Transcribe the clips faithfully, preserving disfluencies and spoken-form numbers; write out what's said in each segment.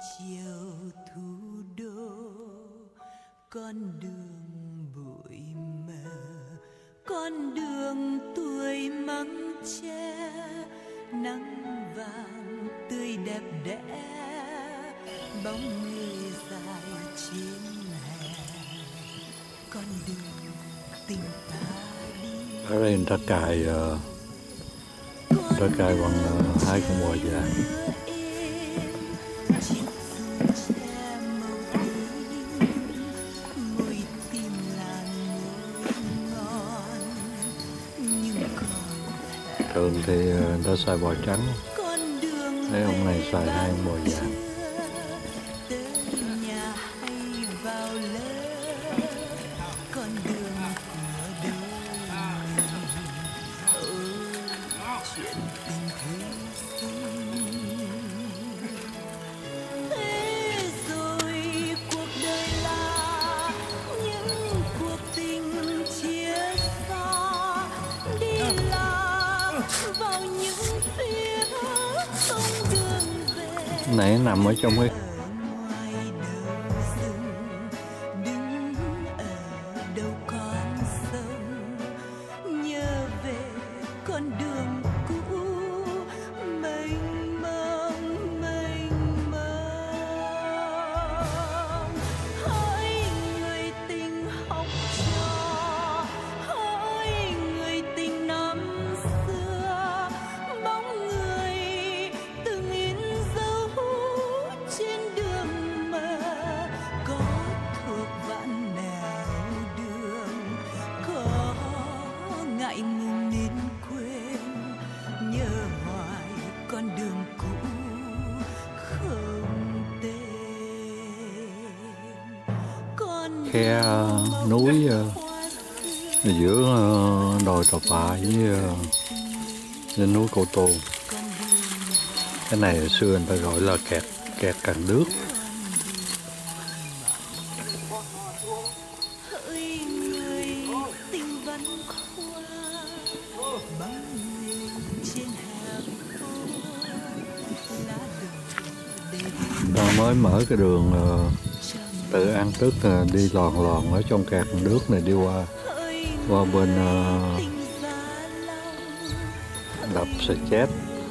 chiều thủ đô, con đường bụi mờ, con đường tuổi măng tre, nắng vàng tươi đẹp đẽ, bóng người dài trên hè, con đường tình ta đi. Ở đây người ta cài uh, người ta cài bằng uh, hai con bò vàng. Thường thì người ta xài bò trắng, thấy ông này xài hai con bò vàng. Này nằm ở trong cái khe uh, núi uh, giữa uh, đồi Tà Phạ với uh, núi Cô Tô. Cái này hồi xưa người ta gọi là kẹt kẹt Càng Đước. Ta mới mở cái đường uh, từ An Tức uh, đi lòn lòn ở trong kẹt Càng Đước này đi qua qua bên uh, đập Sa Chét.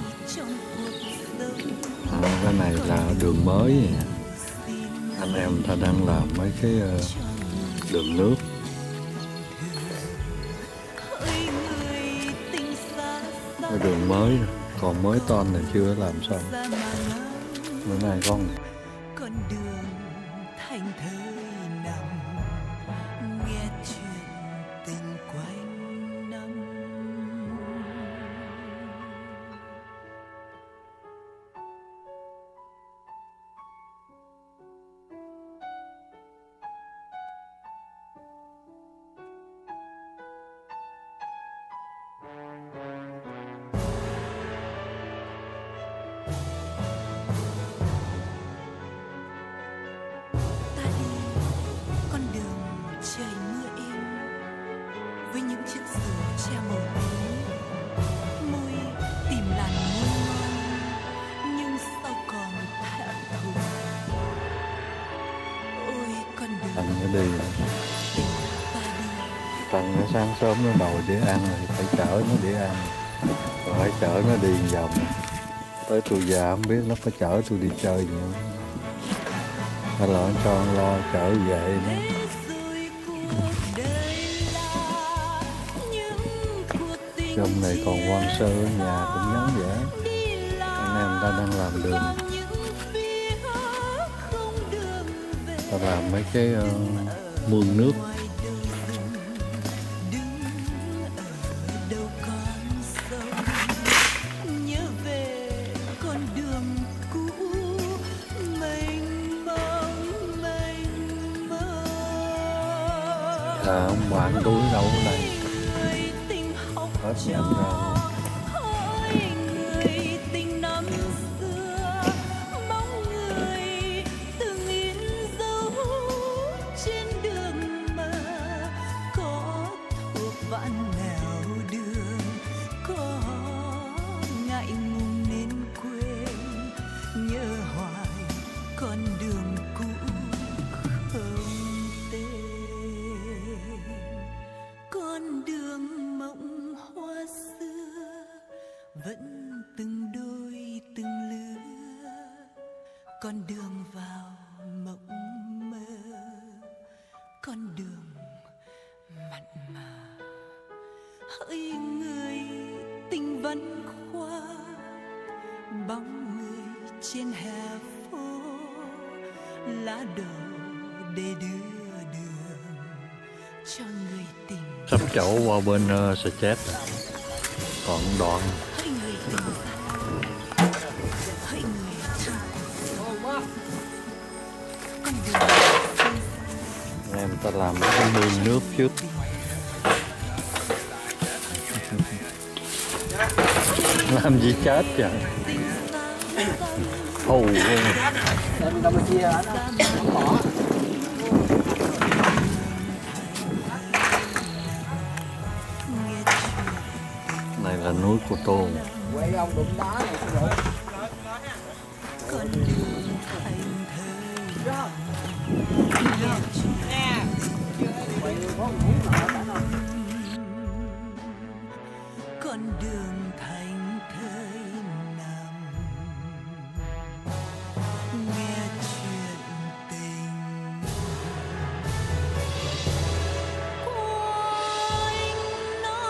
À, cái này là đường mới, anh em ta đang làm mấy cái uh, đường nước. Cái đường mới còn mới ton này chưa làm xong. Bữa nay con Tăng nó đi, Tăng nó sáng sớm nó đòi để ăn rồi phải chở nó để ăn, rồi phải chở nó đi vòng. Tới tôi già không biết nó có chở tôi đi chơi nhiều, hay là nó cho nó lo chở về nó. Trong này còn hoang sơ, nhà cũng vắng vẻ, anh em ta đang làm đường. Ta làm mấy cái uh, mương nước. À, ông bạn tôi đâu ở đây hết nhận ra. con đường cũ không tên, con đường mộng hoa xưa vẫn từng đôi từng lứa, con đường vào mộng mơ, con đường mặn mà. Hỡi người tình văn khoa, bóng người trên hè phố, lá đổ để đưa đường cho người tình. Sắp chỗ qua bên uh, Sa Chết rồi. Còn đoạn. Hỡi người tình văn, hỡi người trong con đường em ta làm cái mương nước trước. Làm gì chết vậy? Hù này là núi Cô Tô. Quay ông đụng đá này xin lỗi. con đường thành thơi. Con đường thành thơi nằm nghe chuyện tình của anh nói.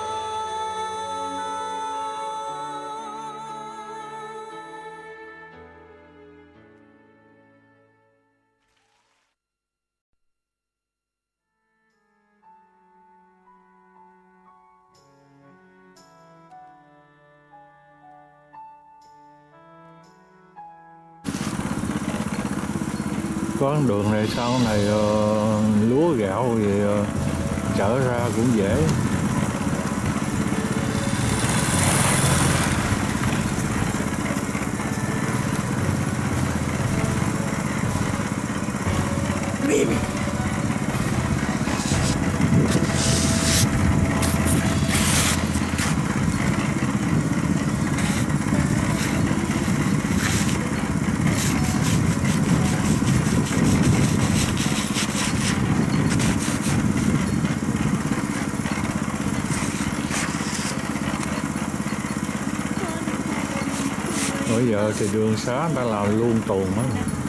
Con đường này sau này uh, lúa gạo thì uh, chở ra cũng dễ. Bây giờ thì đường xá người ta làm luôn tuần á.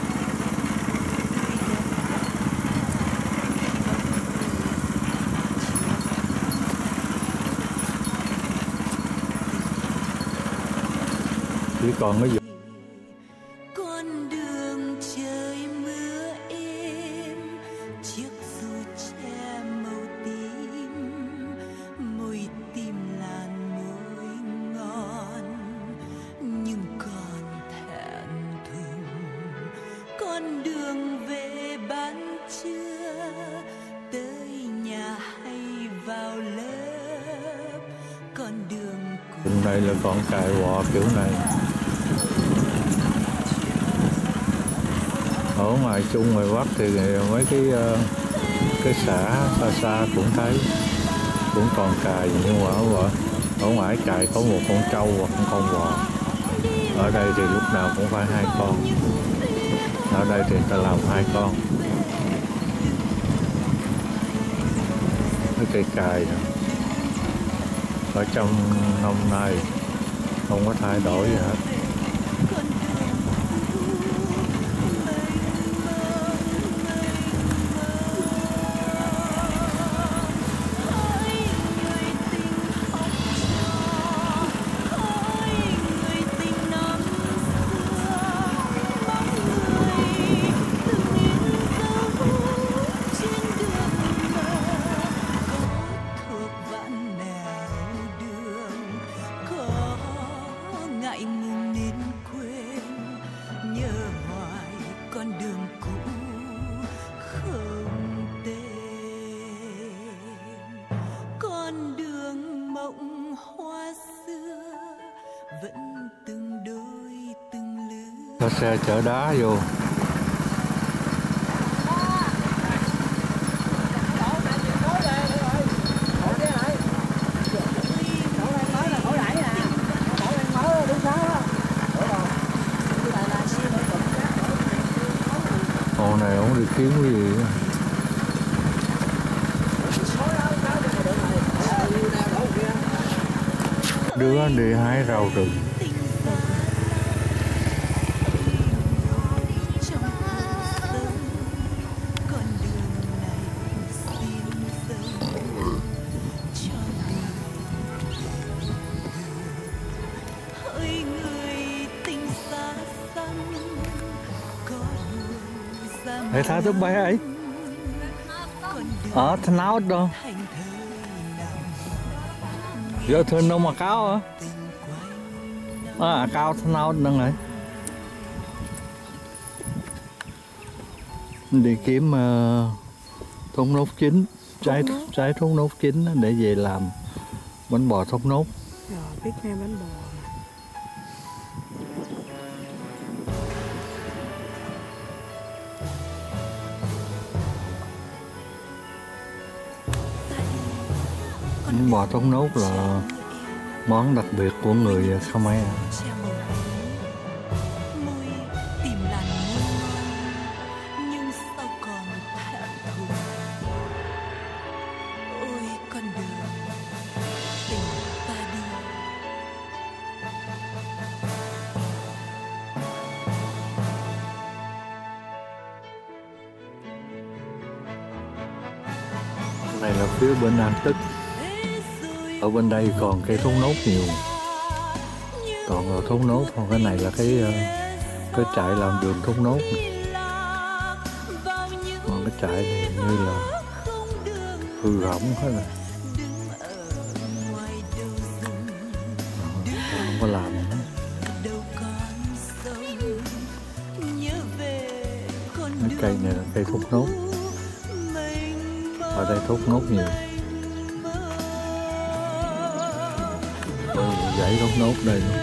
Chỉ còn cái gì Con đường trời mưa êm, chiếc dù che màu tím, môi tim làn môi ngon nhưng còn thẹn thùng. Con đường về ban trưa, tới nhà hay vào lớp, con đường đường này là còn cài quọ kiểu này. Ở ngoài Trung ngoài Bắc thì mấy cái cái xã xa xa cũng thấy cũng còn cài, nhưng mà ở, ở ngoài cài có một con trâu hoặc một con bò. Ở đây thì lúc nào cũng phải hai con. Ở đây thì ta làm hai con. Cái cây cài này. Ở trong năm nay không có thay đổi gì hết. Có xe chở đá vô. Con này không đi kiếm cái gì á. Đưa anh đi hái rau rừng. Để tha thức bay ấy. Ờ, thân áo đâu. Giờ thân đâu mà cao hả? À, cao thân áo nâng này. Đi kiếm uh, thốt nốt chín, trái trái thốt nốt chín để về làm bánh bò thốt nốt. Rồi, biết nghe bánh bò. Bánh bò thốt nốt là món đặc biệt của người Khmer. Này là phía bên Nam Tức. Ở bên đây còn cây thốt nốt nhiều. Còn ở thốt nốt, còn cái này là cái cái trại làm đường thốt nốt này. Còn cái trại này như là hư hỏng hết rồi, không có làm nữa. Cái cây này là cây thốt nốt. Ở đây thốt nốt nhiều. Đây dãy thốt nốt đây luôn.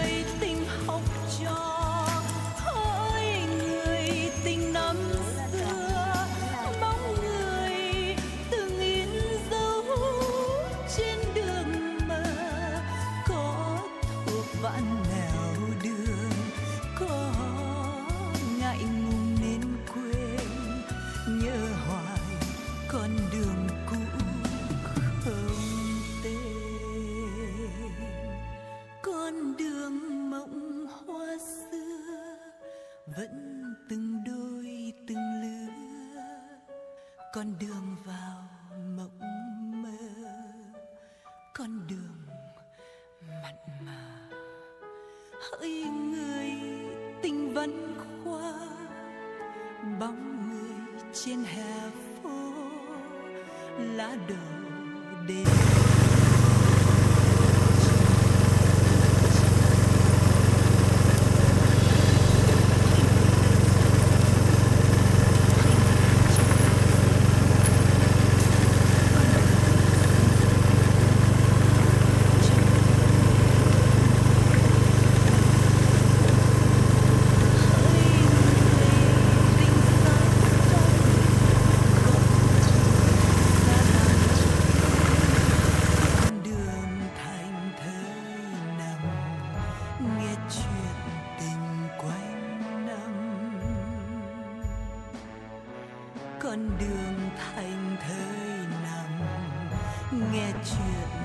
Vẫn từng đôi từng lứa, con đường vào mộng mơ, con đường mặn mà. Hỡi người tình văn khoa, bóng người trên hè phố, lá đổ đêm. Con đường thành thơi nằm nghe chuyện